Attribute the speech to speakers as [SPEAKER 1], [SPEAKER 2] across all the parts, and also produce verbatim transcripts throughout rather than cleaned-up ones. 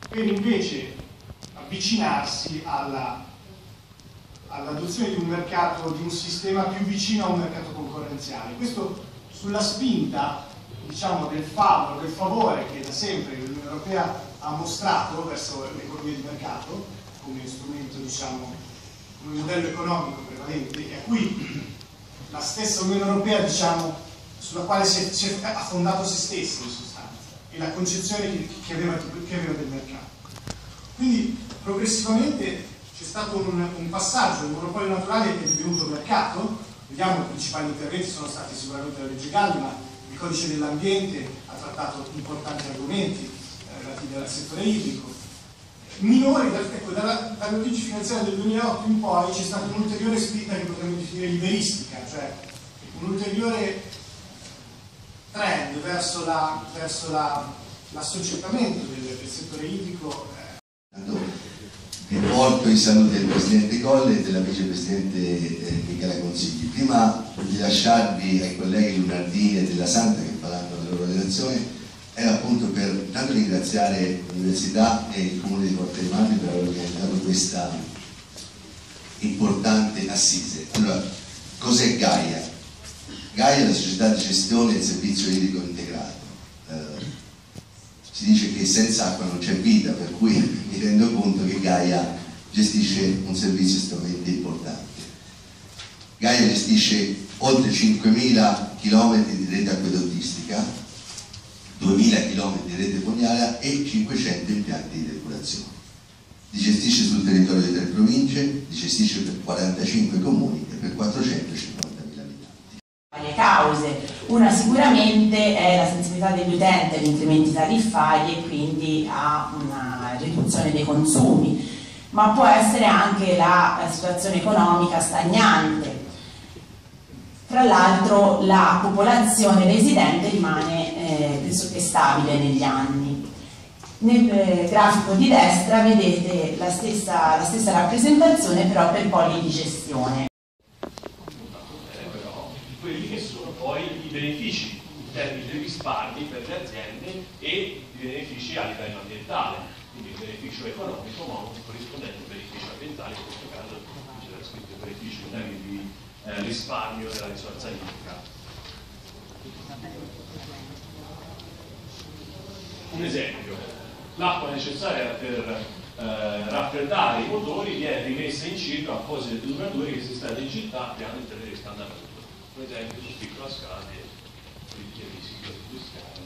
[SPEAKER 1] per invece avvicinarsi alla all'adozione di un mercato, di un sistema più vicino a un mercato concorrenziale. Questo sulla spinta, diciamo, del favore, del favore che da sempre l'Unione Europea ha mostrato verso l'economia di mercato come strumento, diciamo, come modello economico prevalente, e a cui la stessa Unione Europea, diciamo, sulla quale si è, si è, ha fondato se stessa in sostanza, e la concezione che, che, aveva, che aveva del mercato. Quindi progressivamente c'è stato un, un passaggio, il monopolio naturale è divenuto mercato. Vediamo, i principali interventi sono stati sicuramente la legge Galli, ma il codice dell'ambiente ha trattato importanti argomenti eh, relativi al settore idrico. Minori, ecco, dalla, dalle origini finanziarie del duemilaotto in poi c'è stata un'ulteriore spinta che potremmo definire liberistica, cioè un ulteriore trend verso la, verso la, l'assoggettamento del, del settore idrico.
[SPEAKER 2] Eh. Rivolto i saluti del Presidente Colle e della Vicepresidente eh, Michela Consigli. Prima di lasciarvi ai colleghi Lunardini e Della Santa che faranno la loro relazione, era appunto per tanto ringraziare l'Università e il Comune di Porta dei Marmi per aver organizzato questa importante assise. Allora, cos'è Gaia? Gaia è la società di gestione del servizio idrico integrato. Eh, si dice che senza acqua non c'è vita, per cui mi rendo conto che Gaia gestisce un servizio estremamente importante. Gaia gestisce oltre cinquemila chilometri di rete acquedottistica, duemila chilometri di rete fognaria e cinquecento impianti di depurazione. Li gestisce sul territorio di tre province, li gestisce per quarantacinque comuni e per quattrocentocinquantamila abitanti.
[SPEAKER 3] Le cause, una sicuramente è la sensibilità degli utenti agli incrementi tariffari e quindi a una riduzione dei consumi, ma può essere anche la situazione economica stagnante. Tra l'altro la popolazione residente rimane eh, pressoché stabile negli anni. Nel eh, grafico di destra vedete la stessa, la stessa rappresentazione però per poli di gestione.
[SPEAKER 4] Quelli che sono poi i benefici in termini di risparmi per le aziende e i benefici a livello ambientale, quindi il beneficio economico ma un corrispondente beneficio ambientale, in questo caso c'era scritto il beneficio in termini di eh, risparmio della risorsa idrica. Un esempio, l'acqua necessaria per eh, raffreddare i motori viene rimessa in circo a apposite durature che si stanno in città che hanno interesse di riscaldamento. Per esempio su piccola scala e rischi industriali.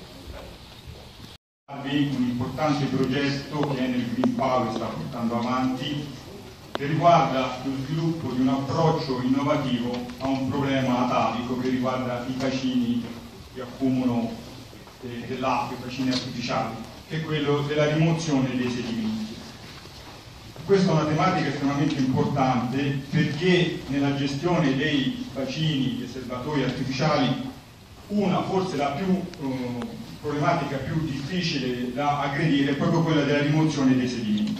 [SPEAKER 5] Un importante progetto che Enel Green Power sta portando avanti, che riguarda lo sviluppo di un approccio innovativo a un problema atavico che riguarda i bacini di accumulo eh, dell'acqua, i bacini artificiali, che è quello della rimozione dei sedimenti. Questa è una tematica estremamente importante perché nella gestione dei bacini, dei serbatoi artificiali, una forse la più eh, problematica più difficile da aggredire è proprio quella della rimozione dei sedimenti.